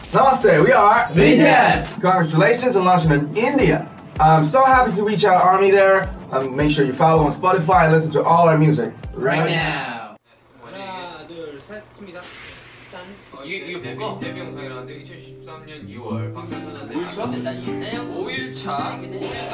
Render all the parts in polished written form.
Namaste, we are BTS. Congratulations on launching in India. I'm so happy to reach out ARMY there. Make sure you follow on Spotify and listen to all our music Right now. 하나, 둘, 셋, 칩니다. 짠. 이게 뭐가? 데뷔 영상이라는데 2013년 2월 방탄소년단 5일차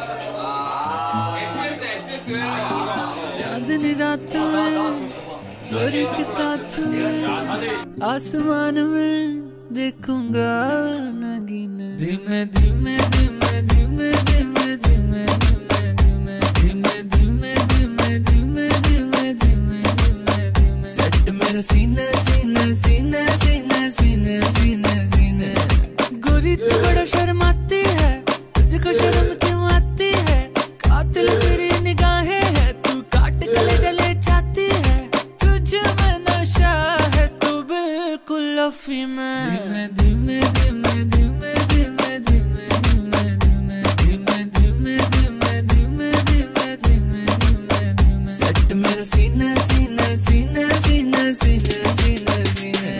SBS चांदनी रात में गोरी के साथ में आसमान में देखूंगा नगीना धीमे धीमे धीमे धीमे धीमे धीमे धीमे धीमे धीमे धीमे धीमे धीमे धीमे धीमे सेट मेरा सीना सीना सीना सीना सीना सीना सीना गोरी तू बड़ा शर्माती है तुझको शर्म क्यों आती है कातिल तेरी निगाहें है तू काट गले जले चाहती है तुझे में नशा है तू बिल्कुल अफीम है धीमे धीमे धीमे धीमे धीमे धीमे धीमे धीमे धीमे धीमे धीमे धीमे धीमे धीमे सेट मेरा सीना सीना सीना सीना सीना सीना सीना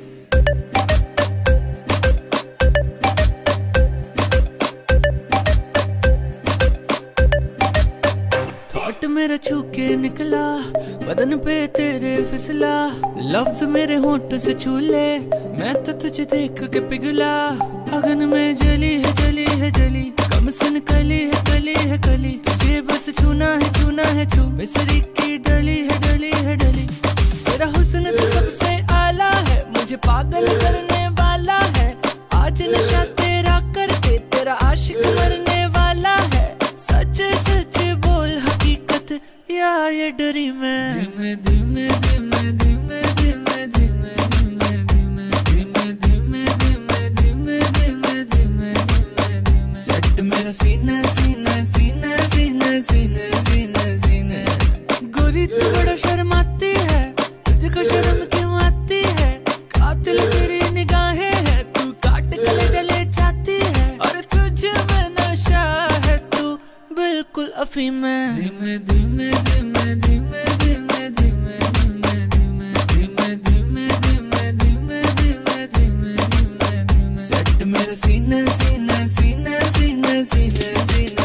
थॉट मेरा छू के निकला बदन पे तेरे फिसला लफ्ज मेरे होंठ से छू ले मैं तो तुझे देख के पिघला अगन में जली है जली है जली कम सन कली है कली है कली तुझे बस छूना है छू मिसरी की डली है डली है डली तेरा हुस्न तो सबसे आला है मुझे पागल करने वाला है आज नशा तेरा करके तेरा आशिक मरने वाला है सच सच बोल हकीकत या ये डरी मैं धीमे धीमे धीमे धीमे धीमे धीमे धीमे धीमे धीमे धीमे धीमे धीमे धीमे धीमे धीमे सेट मेरा सीना सीना सीना सीना सीना सीना सीना गोरी तू बड़ा शर्माती है तुझको शर्म क्यों आती है कातिल तेरी निगाहें है तू काट गले जले चाहती है और तुझे में नशा है तू बिल्कुल अफीम है धीमे धीमे धीमे धीमे धीमे धीमे धीमे धीमे धीमे धीमे धीमे धीमे धीमे धीमे धीमे सेट मेरा सीना सीना सीना सीना सीना सीना